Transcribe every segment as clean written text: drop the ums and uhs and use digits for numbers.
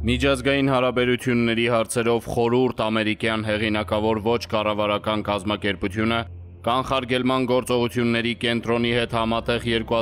Միջազգային հարաբերությունների հարցերով խորհուրդ ամերիկյան հեղինակավոր ոչ կառավարական կազմակերպությունը կանխարգելման գործողությունների կենտրոնի հետ համատեղ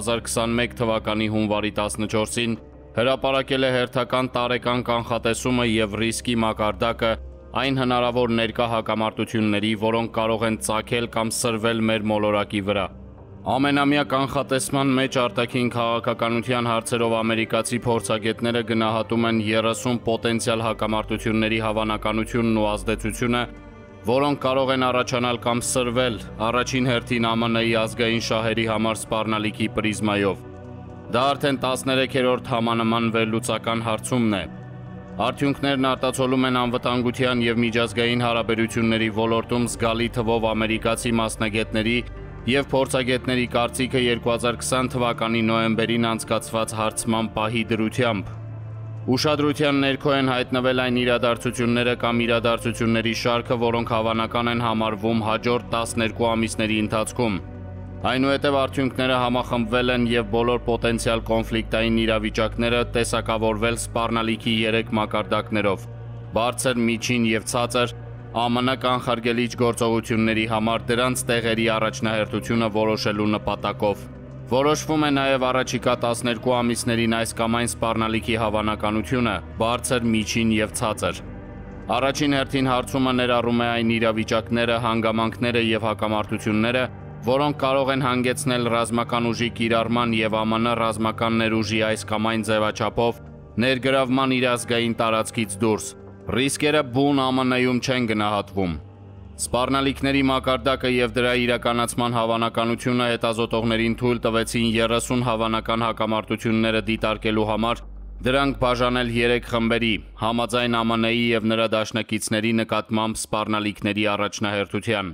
2021 թվականի հունվարի 14-ին հրապարակել է հերթական տարեկան կանխատեսումը և ռիսկի մակարդակը այն հնարավոր ներկա հակամարտությունների, որոնք կարող են ծագել կամ սրվել մեր մոլորակի վրա։ Ամենամյա կանխատեսման մեջ արտաքին քաղաքականության հարցերով ամերիկացի փորձագետները գնահատում են 30 պոտենցիալ հակամարտությունների հավանականությունն ու ազդեցությունը, որոնք կարող են առաջանալ կամ սրվել առաջին հերթին ԱՄՆ-ի ազգային շահերի համար սպառնալիքի պրիզմայով։ Դա արդեն 13-րդ համանման վերլուծական հարցումն է։ Արդյունքներն արտացոլում են անվտանգության և միջազգային հարաբերությունների ոլորտում զգալի թվով ամերիկացի մասնագետների և փորձագետների կարծիքը 2020 թվականի նոյեմբերին անցկացված հարցման պահի դրությամբ։ Ուշադրության ներքո են հայտնվել այն իրադարձությունները կամ իրադարձությունների շարքը, որոնք հավանական են համարվում հաջորդ 12 ամիսների ընթացքում։ Այնուհետև արդյունքները համախմբվել են և բոլոր պոտենցիալ կոնֆլիկտային իրավիճակները տեսակավորվել սպառնալիքի 3 մակարդակներով՝ բարձր, միջին և ցածր, ԱՄՆ կանխարգելիչ գործողությունների համար դրանց տեղերի առաջնահերթությունը որոշելու նպատակով։ Որոշվում է նաև առաջիկա 12 ամիսներին այս կամ այն սպառնալիքի հավանականությունը՝ բարձր, միջին և ցածր։ Առաջին հերթին հարցումը ներառում է այն իրավիճակները, հանգամանքները և հակամարտությունները, որոնք կարող են հանգեցնել ռազմական ուժի կիրառման և ԱՄՆ ռազմական ներուժի այս կամ այն ձևաչափով ներգրավման իր ազգային տարածքից դուրս։ Ռիսկերը բուն ԱՄՆ-ում չեն գնահատվում։ Սպառնալիքների մակարդակը և դրա իրականացման հավանականությունը հետազոտողներին թույլ տվեցին 30 հավանական հակամարտությունները դիտարկելու համար դրանք բաժանել 3 խմբերի՝ համաձայն ԱՄՆ-ի և նրա դաշնակիցների նկատմամբ սպառնալիքների առաջնահերթության։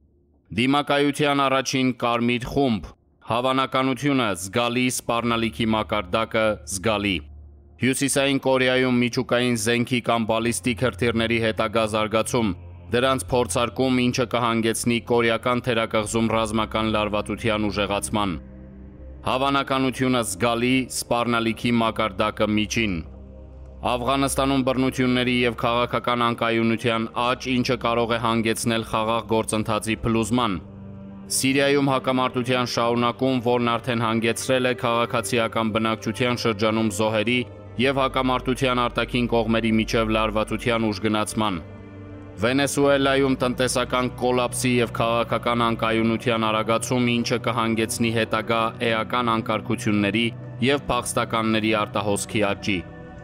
Դիմակայության առաջին կարմիր խումբ՝ հավանականությունը զգալի, սպառնալիքի մակարդակը զգալի։ Հյուսիսային Կորեայում միջուկային զենքի կամ բալիստիկ հրթիռների հետագա զարգացում, դրանց փորձարկում, ինչը կհանգեցնի կորեական թերակղզում ռազմական լարվածության ուժեղացման։ Հավանականությունը զգալի, սպառնալիքի մակարդակը միջին։ Աֆղանստանում բռնությունների և քաղաքական անկայունության աճ, ինչը կարող է հանգեցնել խաղաղ գործընթացի փլուզման։ Սիրիայում հակամարտության շարունակում, որն արդեն հանգեցրել է քաղաքացիական բնակչության շրջանում զոհերի և հակամարտության արտաքին կողմերի միջև լարվածության ուժգնացման։ Վենեսուելայում տնտեսական կոլապսի և քաղաքական անկայունության արագացում, ինչը կհանգեցնի հետագա էական անկարգությունների և փախստականների արտահոսքի աճի։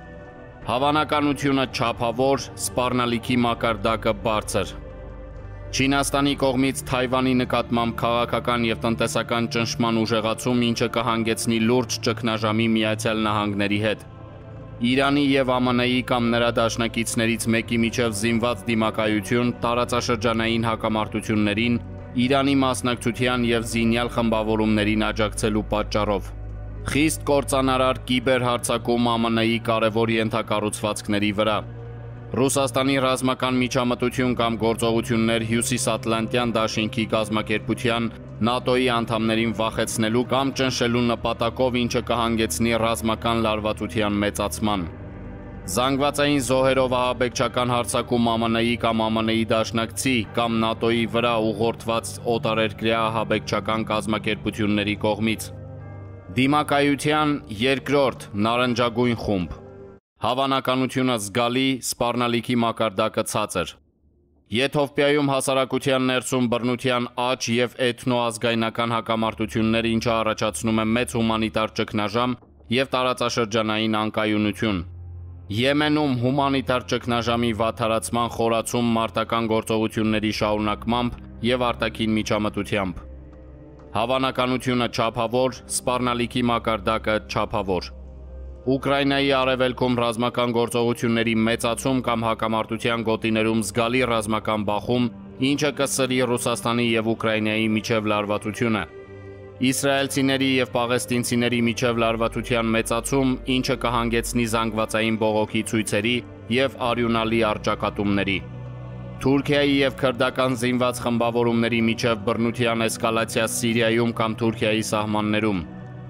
Հավանականությունը չափավոր, սպառնալիքի մակարդակը բարձր։ Չինաստանի կողմից Թայվանի նկատմամբ քաղաքական և տնտեսական ճնշման ուժեղացում, ինչը կհանգեցնի լուրջ ճգնաժամի ԱՄՆ-ի հետ։ Իրանի և ԱՄՆ-ի կամ նրա դաշնակիցներից մեկի միջև զինված դիմակայություն տարածաշրջանային հակամարտություններին, Իրանի մասնակցության և զինյալ խմբավորումներին աջակցելու պատճառով։ Խիստ կործանարար կիբերհարձակում ԱՄՆ-ի կարևոր ենթակառուցվածքների վրա։ Ռուսաստանի ռազմական միջամտություն կամ գործողություններ Հյուսիսատլանտյան դաշինքի կազմակերպության ՆԱՏՕ-ի անդամներին վախեցնելու կամ ճնշելու նպատակով, ինչը կհանգեցնի ռազմական լարվածության մեծացման։ Զանգվածային զոհերով ահաբեկչական հարձակում ԱՄՆ-ի կամ ԱՄՆ-ի դաշնակցի կամ ՆԱՏՕ-ի վրա ուղղորդված օտարերկրյա ահաբեկչական կազմակերպությունների կողմից։ Դիմակայության երկրորդ նարնջագույն խումբ։ Հավանականությունը զգալի, սպառնալիքի մակարդակը ցածր։ Եթովպիայում հասարակության ներսում բռնության աճ և էթնոազգայնական հակամարտություններ, ինչը առաջացնում է մեծ հումանիտար ճգնաժամ և տարածաշրջանային անկայունություն։ Եմենում հումանիտար ճգնաժամի վատթարացման խորացում մարտական գործողությունների շարունակմամբ և արտաքին միջամտությամբ։ Հավանականությունը չափավոր, սպառնալիքի մակարդակը չափավոր։ Ուկրաինայի արևելքում ռազմական գործողությունների մեծացում կամ հակամարտության գոտիներում զգալի ռազմական բախում, ինչը կսրի Ռուսաստանի և Ուկրաինայի միջև լարվածությունը։ Իսրայելցիների և պաղեստինցիների միջև լարվածության մեծացում, ինչը կհանգեցնի զանգվածային բողոքի ցույցերի և արյունալի առճակատումների։ Թուրքիայի և քրդական զինված խմբավորումների միջև բռնության էսկալացիա Սիրիայում կամ Թուրքիայի սահմաններում։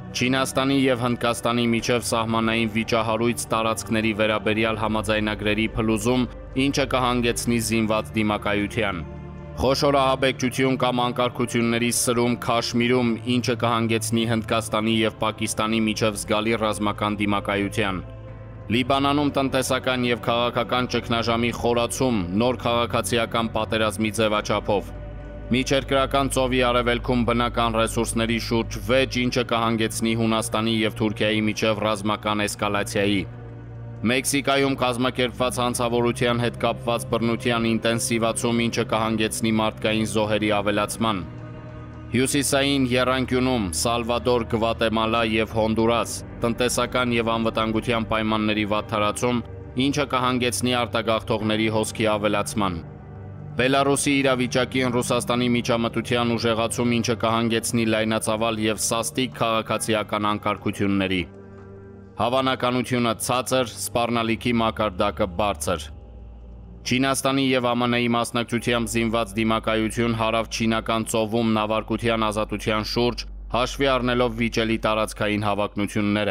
Չինաստանի եւ Հնդկաստանի միջև սահմանային վիճահարույց տարածքների վերաբերյալ համաձայնագրերի փլուզում, ինչը կհանգեցնի զինված դիմակայության։ Խոշոր ահաբեկչություն կամ անկարգությունների սրում Քաշմիրում, ինչը կհանգեցնի Հնդկաստանի եւ Պակիստանի միջև զգալի ռազմական դիմակայության։ Լիբանանում տնտեսական եւ քաղաքական ճգնաժամի խորացում նոր քաղաքացիական պատերազմի ձևաչափով։ Միջերկրական ծովի արևելքում բնական ռեսուրսների շուրջ վեճ, ինչը կհանգեցնի Հունաստանի եւ Թուրքիայի միջև ռազմական էսկալացիայի։ Մեքսիկայում կազմակերպված հանցավորության հետ կապված բռնության ինտենսիվացում, ինչը կհանգեցնի մարդկային զոհերի ավելացման։ Հյուսիսային եռանկյունում Սալվադոր, Գվատեմալա եւ Հոնդուրաս տնտեսական եւ անվտանգության պայմանների վատթարացում, ինչը կհանգեցնի արտագաղթողների հոսքի ավելացման։ Բելարուսի իրավիճակին Ռուսաստանի միջամտության ուժեղացում, ինչը կհանգեցնի լայնածավալ եւ սաստիկ քաղաքացիական անկարգությունների։ Հավանականությունը ցածր, սպառնալիքի մակարդակը բարձր։ Չինաստանի եւ ԱՄՆ-ի մասնակցությամբ զինված դիմակայություն հարավ-չինական ծովում նավարկության ազատության շուրջ, հաշվի առնելով վիճելի տարածքային հավակնությունները։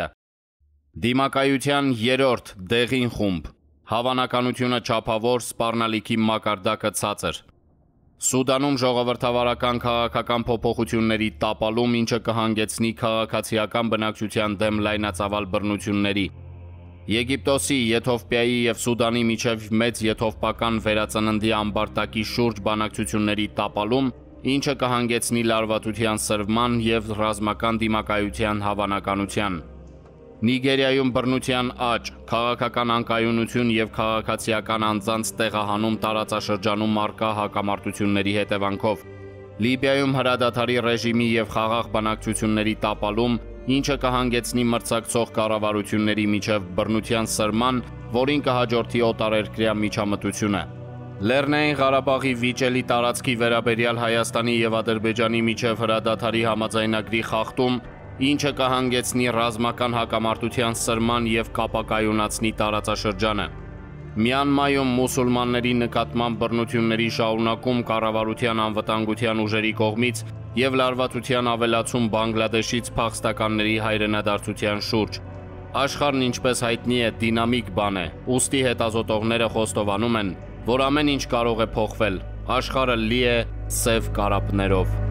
Դիմակայության երրորդ դեղին խումբ, հավանականությունը չափավոր, սպառնալիքի մակարդակը ցածր։ Սուդանում ժողովրդավարական քաղաքական փոփոխությունների տապալում, ինչը կհանգեցնի քաղաքացիական բնակչության դեմ լայնածավալ բռնությունների։ Եգիպտոսի, Եթովպիայի եւ Սուդանի միջև մեծ եթովպական վերածննդի ամբարտակի շուրջ բանակցությունների տապալում, ինչը կհանգեցնի լարվածության սրվման եւ ռազմական դիմակայության հավանականության։ Նիգերիայում բռնության աճ, քաղաքական անկայունություն եւ քաղաքացիական անձանց տեղահանում տարածաշրջանում առկա հակամարտությունների հետևանքով։ Լիբիայում հրադադարի ռեժիմի եւ խաղաղ բանակցությունների տապալում, ինչը կհանգեցնի մրցակցող կառավարությունների միջև բռնության սրման, որին կհաջորդի օտարերկրյա միջամտությունը։ Լեռնային Ղարաբաղի վիճելի տարածքի վերաբերյալ Հայաստանի եւ Ադրբեջանի միջև հրադադարի համաձայնագրի խախտում, ինչը կհանգեցնի ռազմական հակամարտության սրման եւ կապակայունացնի տարածաշրջանը։ Մյանմայում մուսուլմանների նկատմամբ բռնությունների շարունակում կառավարության անվտանգության ուժերի կողմից եւ լարվածության ավելացում Բանգլադեշից փախստականների հայրենադարձության շուրջ։ Աշխարհն, ինչպես հայտնի է, դինամիկ բան է, ուստի հետազոտողները խոստովանում են, որ ամեն ինչ կարող է փոխվել։ Աշխարհը լի է սև կարապներով։